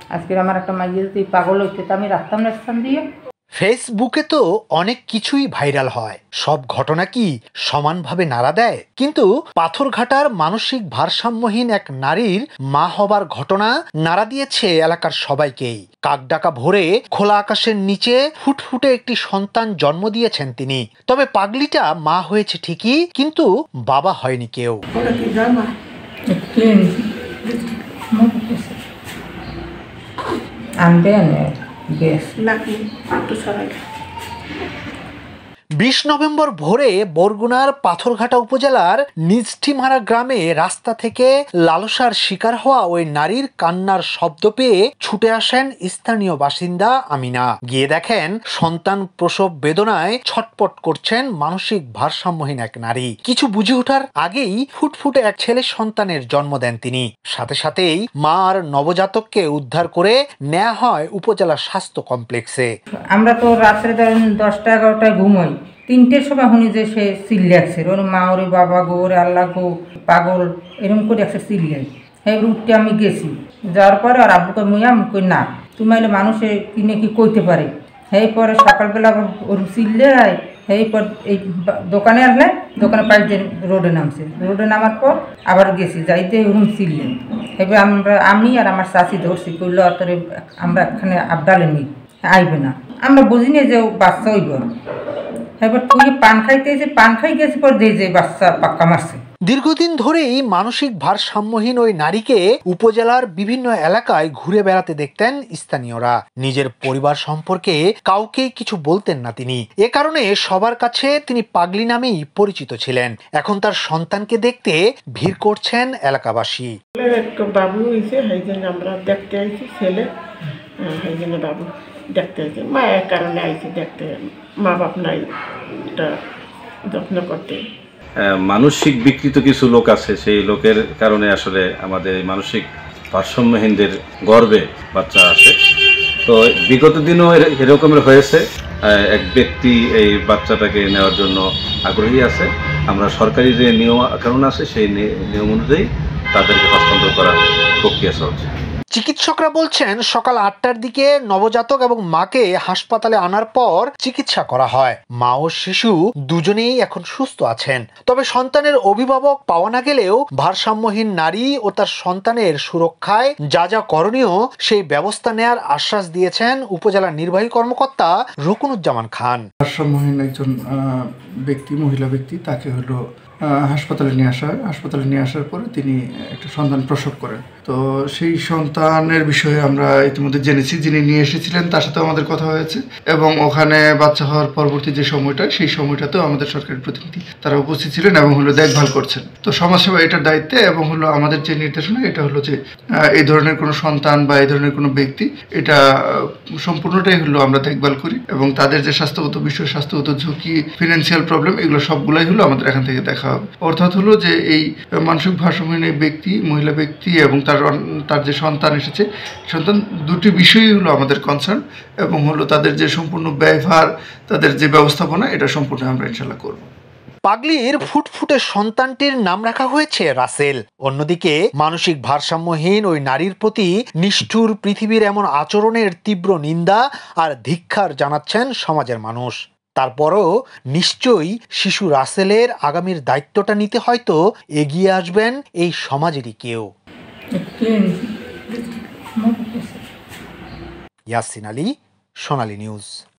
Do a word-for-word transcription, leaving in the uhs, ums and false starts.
আজকে আমার একটা মাইয়ে যদি পাগল হইতে তো আমি রাখতাম না স্থান দিয়ে। ফেসবুকে তো অনেক কিছুই ভাইরাল হয়, সব ঘটনা কি সমানভাবে নাড়া দেয়? কিন্তু পাথরঘাটার মানসিক ভারসাম্যহীন এক নারীর মা হবার ঘটনা নাড়া দিয়েছে এলাকার সবাইকেই। কাকডাকা ভোরে খোলা আকাশের নিচে ফুটফুটে একটি সন্তান জন্ম দিয়েছেন তিনি। তবে পাগলিটা মা হয়েছে ঠিকই, কিন্তু বাবা হয়নি কেউ। বিশ নভেম্বর ভোরে বরগুনার পাথরঘাটা উপজেলার নিজটিমারা গ্রামে রাস্তা থেকে লালসার শিকার হওয়া ওই নারীর কান্নার শব্দ পেয়ে ছুটে আসেন স্থানীয় বাসিন্দা আমিনা। গিয়ে দেখেন সন্তান প্রসব বেদনায় ছটপট করছেন মানসিক ভারসাম্যহীন এক নারী। কিছু বুঝে ওঠার আগেই ফুটফুটে এক ছেলে সন্তানের জন্ম দেন তিনি। সাথে সাথেই মা আর নবজাতককে উদ্ধার করে নেওয়া হয় উপজেলা স্বাস্থ্য কমপ্লেক্সে। আমরা তো রাত্রে দশটা এগারোটায় ঘুমাই, তিনটের সময় শুনি যে সে চিল্লাচ্ছে, ওর মা ওরে বাবা গো ওরে আল্লাহ গো পাগল এরকম করে একটা চিল্লাই। এই উঠতে আমি গেছি, যাওয়ার পরে আর আব্বুকে মুইয়া আমি কই না তুমি এলে মানুষে কিনে কি কইতে পারে। এই পরে সকালবেলা ওর চিল্লাই, এই পর এই দোকানে আসলে দোকানে পাইতে রোডে নামছে, রোডে নামার পর আবার গেছি যাইতে ওরকম চিল্লেন। এবার আমরা আমি আর আমার চাষি ধরছি করলো অতরে আমরা এখানে আবদালে নিই আইবে না, আমরা বুঝিনি যে বাচ্চা হইব। এবার তুই পান খাইতে এসে পান খাই গেছে পর দিয়ে যে বাচ্চা পাক্কা মারছে। দীর্ঘদিন ধরেই মানসিক ভারসাম্যহীন ওই নারীকে উপজেলার বিভিন্ন এলাকায় ঘুরে বেড়াতে দেখতেন স্থানীয়রা। নিজের পরিবার সম্পর্কে কাউকে কিছু বলতেন না তিনি। এ কারণে সবার কাছে তিনি পাগলি নামেই পরিচিত ছিলেন। এখন তার সন্তানকে দেখতে ভিড় করছেন এলাকাবাসী। বাবু হয়েছে আমরা দেখতে আইছি, ছেলে বাবু দেখতে আইছি, মায়ের কারণে আইছি দেখতে, মা বাপ নাই যত্ন করতে। মানসিক বিকৃত কিছু লোক আছে, সেই লোকের কারণে আসলে আমাদের মানসিক ভারসাম্যহীনদের গর্বে বাচ্চা আসে। তো বিগত দিনও এরকমের হয়েছে, এক ব্যক্তি এই বাচ্চাটাকে নেওয়ার জন্য আগ্রহী আছে। আমরা সরকারি যে নিয়ম কানুন আছে সেই নিয়ম অনুযায়ী তাদেরকে হস্তান্তর করার প্রক্রিয়া চলছে। চিকিৎসকরা বলছেন সকাল আটটার দিকে নবজাতক এবং মাকে হাসপাতালে আনার পর চিকিৎসা করা হয়। মা ও শিশু দুজনেই এখন সুস্থ আছেন। তবে সন্তানের অভিভাবক পাওয়া না গেলেও ভারসাম্যহীন নারী ও তার সন্তানের সুরক্ষায় যা যা করণীয় সেই ব্যবস্থা নেয়ার আশ্বাস দিয়েছেন উপজেলা নির্বাহী কর্মকর্তা রুকনুজ্জামান খান। ভারসাম্যহীন একজন ব্যক্তি, মহিলা ব্যক্তি, তাকে হলো হাসপাতালে নিয়ে আসা হয়। হাসপাতালে নিয়ে আসার পরে তিনি একটা সন্তান প্রসব করেন। তো সেই সন্তানের বিষয়ে আমরা ইতিমধ্যে জেনেছি, যিনি নিয়ে এসেছিলেন তার সাথেও আমাদের কথা হয়েছে এবং ওখানে বাচ্চা হওয়ার পরবর্তী যে সময়টা সেই সময়টাতেও আমাদের সরকারি প্রতিনিধি তারা উপস্থিত ছিলেন এবং হলো দেখভাল করছেন। তো সমাজসেবা এটার দায়িত্বে এবং হলো আমাদের যে নির্দেশনা এটা হলো যে এই ধরনের কোনো সন্তান বা এই ধরনের কোনো ব্যক্তি এটা সম্পূর্ণটাই হলো আমরা দেখভাল করি এবং তাদের যে স্বাস্থ্যগত বিষয়, স্বাস্থ্যগত ঝুঁকি, ফিনান্সিয়াল প্রবলেম, এগুলো সবগুলাই হলো আমাদের এখান থেকে দেখা হবে। অর্থাৎ হলো যে এই মানসিক ভারসাম্যহীন ব্যক্তি, মহিলা ব্যক্তি এবং তার তার যে সন্তান এসেছে, সন্তান দুটি বিষয়ই হলো আমাদের কনসার্ন এবং হলো তাদের যে সম্পূর্ণ ব্যয়ভার, তাদের যে ব্যবস্থাপনা, এটা সম্পূর্ণ আমরা ইনশাআল্লাহ করব। পাগলির ফুটফুটে সন্তানটির নাম রাখা হয়েছে রাসেল। অন্যদিকে মানসিক ভারসাম্যহীন ওই নারীর প্রতি নিষ্ঠুর পৃথিবীর এমন আচরণের তীব্র নিন্দা আর ধিক্কার জানাচ্ছেন সমাজের মানুষ। তারপরও নিশ্চয়ই শিশু রাসেলের আগামীর দায়িত্বটা নিতে হয়তো এগিয়ে আসবেন এই সমাজেরই কেউ। ইয়াসিন আলী, সোনালী নিউজ।